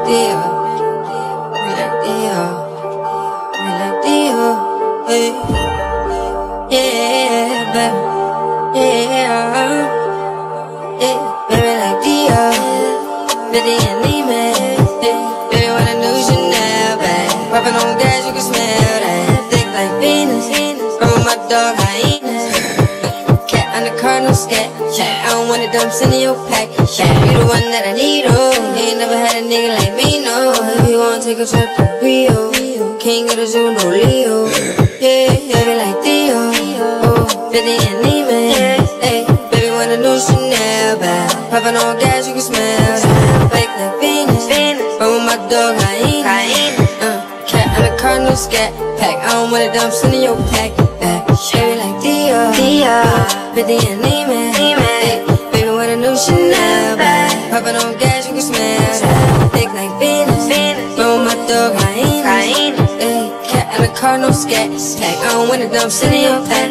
deal. We like deal. We like deal. Hey. Yeah, baby. Yeah. Yeah, baby like deal. Baby and me, man. Baby, when I knew Chanel, babe. Poppin' on gas, you can smell that. Thick like Venus. From my dog, hyenas. Cat on the car, no scat. I don't want the dumps in your pack. You the one that I need, oh. You ain't never had a nigga like me, no. If you wanna take a trip to Rio, king of the zoo, no Leo. Yeah, baby like Theo. Oh, 50 and Neiman. Hey, baby want a new Chanel bag. Poppin' on gas, you can smell that. Fake like Venus. From my dog, hyena. Cat on the car, no scat. Pack, I don't want the dumps in your pack. Baby like Theo. 50 and Neiman. Baby want a new Chanel bag. Poppin' on gas, you can smell that. Thick like Venus. From my dog, hyena. Cat on the car, no scat. Pack, I don't want the dumps in your pack.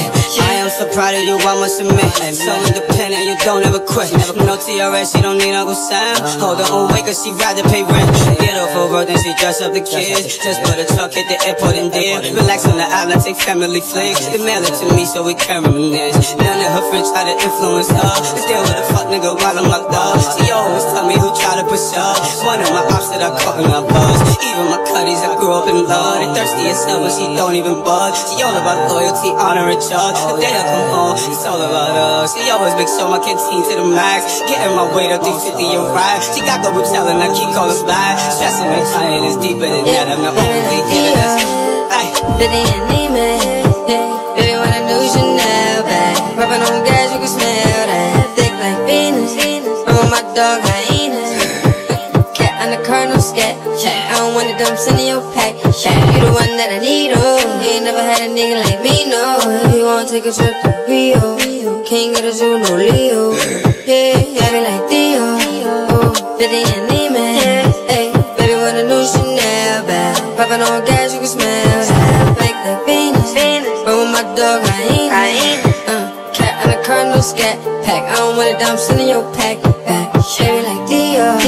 I am so proud of you, I must admit. So independent, you don't ever quit. No TRS, she don't need Uncle Sam. Hold her own way, cause she rather pay rent. Get off her road, then she dress up the kids. Just put a truck, hit the airport and deal. Relax on the island, take family flicks. They mail it to me so we can reminisce. None of her friends try to influence her. Still with a fuck nigga while I'm locked up. She always tell me who try to push up. One of my ops that I caught in my buzz. Even my cutties, I grew up in love. They thirsty as hell, but she don't even bud. She all about loyalty, honor, and trust. The day I come home, it's all about us. She always make sure my canteen to the max. Getting my weight up 350 a ride. She got the whip telling I keep calling fly. Stressing my client is deeper than that. I'm the only giving us. Ay. 50 and Neiman. Baby want a new Chanel bag. Poppin' on gas, you can smell that. Thick like Venus. From my dog, hyenas. Cat on the car, no scat. I don't want the dumps in your pack. You the one that I need, oh. You ain't never had a nigga like me, no. If you wanna take a trip to Rio, king of the zoo, no Leo. Yeah, baby like Theo. Oh, 50 and Neiman. Hey, baby want a new Chanel bag. Poppin' on gas, you can smell that. Fake like Venus. From my dog, hyena. Cat on the car, no scat. Pack, I don't want the dumps in your pack. Baby like Theo.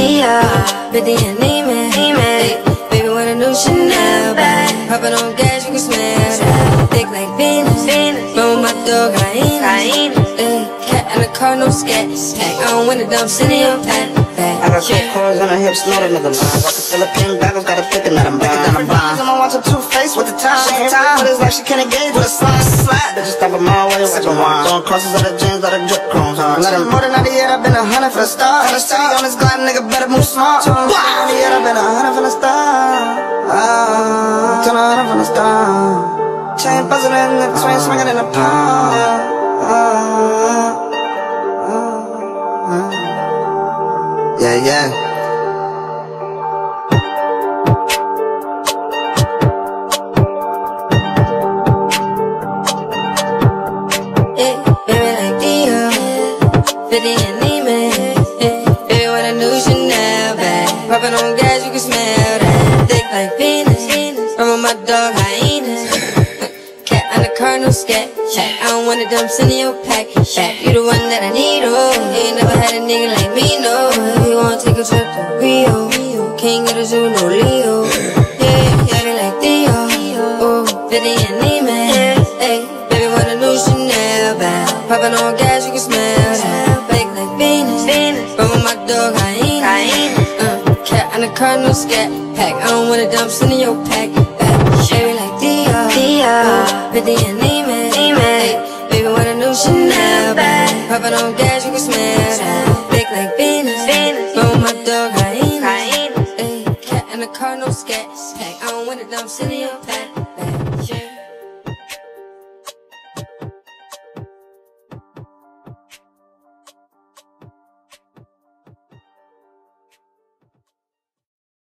50 and Neiman. Baby want a new Chanel bag. Poppin' on gas, you can smell that. Thick like Venus. From my dog, hyena. Cat on the car, no scat. Pack, I don't want the dumps in your pack. I got short cords on her hips, know the nigga mine. Got the Philippine goggles, got a thicker than I'm blind. I'ma watch her two-face with the time. But it's like she can't engage with a slide. Bitches stop a mile while you watch them wine. Throwing crosses of the jeans, let her drip chromes. Let him more than 90 yet, I've been 100 for the stars. On this glide, nigga better move smart. 90 yet, I've been 100 from the start. 100 from the start. Chain buzzing in the twin, swinging in the palm. Yeah. Baby like Theo. 50 and Neiman. Baby want a new Chanel bag. Poppin' on gas, you can smell that. Thick like Venus. From my dog, hyenas. Cat on the car, no scat. I don't want the dumps in your pack. You the one that I need, oh. You ain't never had a nigga like me, no. If you wanna take a trip to Rio, king of the zoo, no Leo. Yeah, baby like Theo. Oh, 50 and Neiman. Hey, baby want a new Chanel bag. Poppin' on gas, you can smell that. Fake like Venus. From my dog, hyena. Cat on the car, no scat. Pack, I don't want the dumps in your pack. Baby like Theo. 50 and Neiman. Baby want a new Chanel bag. Poppin' on gas, you can smell that. Thick like Venus. From my dog, hyena. Cat on the car, no scat. Pack, I don't want the dumps in your pack.